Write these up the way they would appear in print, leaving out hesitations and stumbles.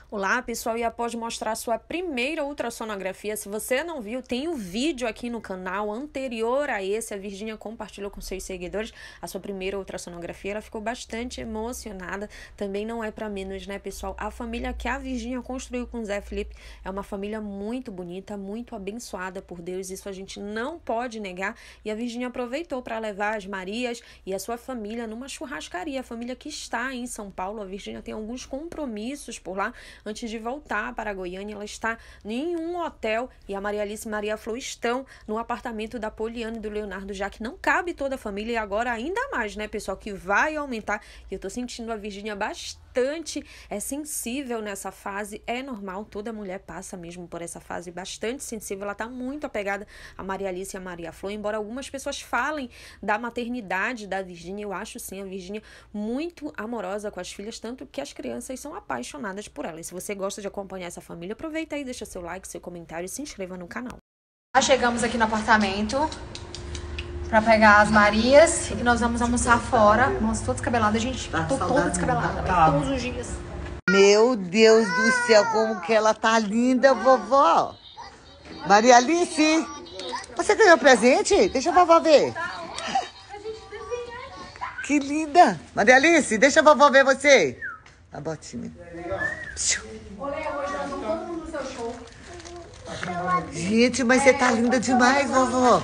Olá pessoal, e após mostrar sua primeira ultrassonografia, se você não viu, tem um vídeo aqui no canal anterior a esse. A Virgínia compartilhou com seus seguidores a sua primeira ultrassonografia. Ela ficou bastante emocionada, também não é para menos, né pessoal? A família que a Virgínia construiu com o Zé Felipe é uma família muito bonita, muito abençoada por Deus, isso a gente não pode negar. E a Virgínia aproveitou para levar as Marias e a sua família numa churrascaria, a família que está em São Paulo. A Virgínia tem alguns compromissos por lá. Antes de voltar para Goiânia, ela está em um hotel e a Maria Alice e Maria Flor estão no apartamento da Poliana e do Leonardo, já que não cabe toda a família, e agora ainda mais, né, pessoal, que vai aumentar. E eu tô sentindo a Virgínia bastante sensível nessa fase. É normal, toda mulher passa mesmo por essa fase bastante sensível. Ela tá muito apegada a Maria Alice e a Maria Flor, embora algumas pessoas falem da maternidade da Virgínia. Eu acho sim a Virgínia muito amorosa com as filhas, tanto que as crianças são apaixonadas por ela. E se você gosta de acompanhar essa família, aproveita aí, deixa seu like, seu comentário e se inscreva no canal. Já chegamos aqui no apartamento pra pegar as Marias e nós vamos almoçar fora. Nossa, tô descabelada, gente. Tô toda descabelada, todos os dias. Meu Deus do céu, como que ela tá linda, vovó. Maria Alice, você ganhou presente? Deixa a vovó ver. Que linda. Maria Alice, deixa a vovó ver você. A botinha. Gente, mas você tá linda demais, vovó.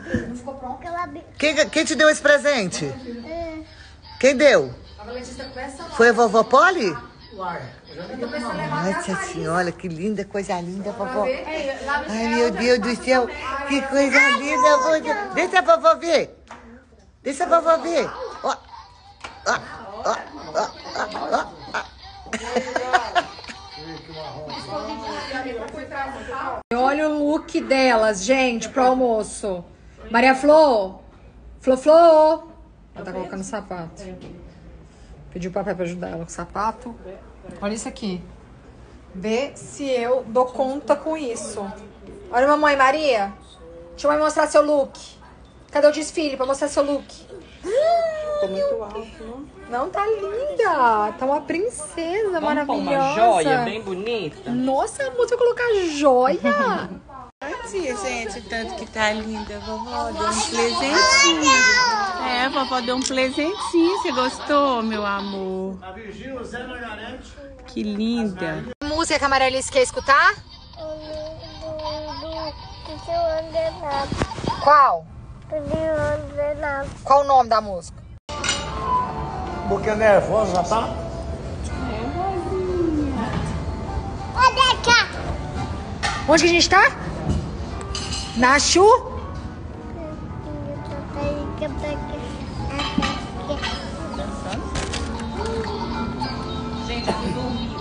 Quem te deu esse presente? Quem deu? Foi a vovó Polly? Nossa senhora, que linda, coisa linda, vovó. Ai, meu Deus do céu, que coisa linda, vovó. Deixa a vovó ver. Deixa a vovó ver. Ó, ó, ó, ó, ó, ó. Olha o look delas, gente, pro almoço. Maria Flor. Flor. Ela tá colocando sapato. Pediu o papai pra ajudar ela com o sapato. Olha isso aqui. Vê se eu dou conta com isso. Olha, mamãe Maria. Deixa eu mãe mostrar seu look. Cadê o desfile pra mostrar seu look? Ficou muito alto, não? Não, tá linda. Tá uma princesa maravilhosa. Uma joia bem bonita. Nossa, amor, você vai colocar joia? Tia, gente, tanto que tá linda. Vovó deu um presentinho. É, vovó deu um presentinho. Você gostou, meu amor? Que linda. Que música que a Maria Alice quer escutar? Qual? Qual o nome da música? Um pouquinho nervosa, já tá? Onde que a gente tá? Na Chu? Gente, eu fui dormir.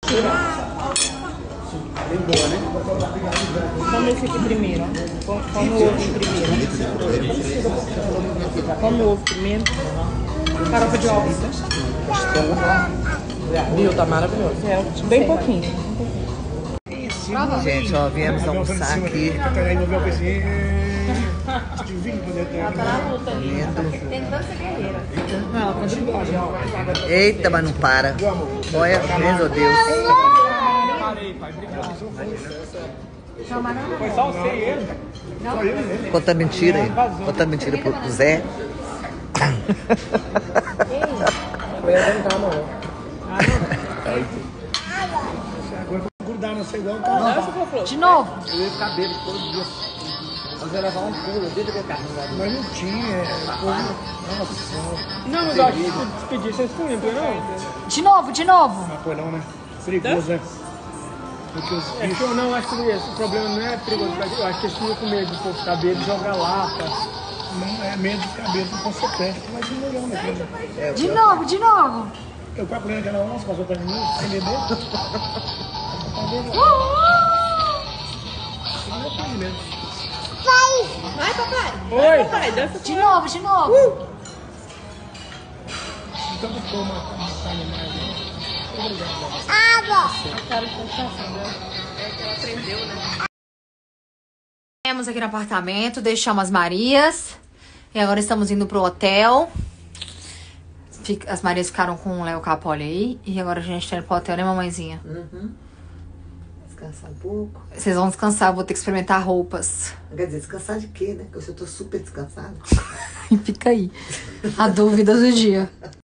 Bem boa, né? Come esse aqui primeiro, ó. Come o ovo primeiro. Come o ovo primeiro. Farofa de ovos. Viu? Tá maravilhoso. É, bem pouquinho. Gente, ó, viemos almoçar aqui. Eita, mas não para. Olha, meu Deus. Foi só você e ele. Conta mentira aí. Conta mentira pro Zé. Grudar, não sei igual o cara. De novo? Eu ia ficar bêbado todo dia. Mas ia levar um pulo desde que eu carro. Mas não tinha. Nossa. Não, mas eu acho que se despedir, vocês não lembram, não? De novo. Não foi não, né? Perigoso, né? Porque os É que eu não acho que esse problema não é perigoso. Eu acho que eles ficam com medo de pôr os cabelos e jogar lata. não é medo de cabeça com consequência. Mas não melhor, né? De novo. Eu com a plena aquela onça, passou pra mim, sem beber. Vai, papai. Oi. Papai, dança. De novo. Então eu tô matando animais, né? Viemos aqui no apartamento, deixamos as Marias. E agora estamos indo pro hotel. As Marias ficaram com o Léo Capoli aí. E agora a gente tá indo pro hotel, né, mamãezinha? Descansar um pouco. Vocês vão descansar, vou ter que experimentar roupas. Quer dizer, descansar de quê, né? Porque eu tô super descansada. E fica aí a dúvida do dia.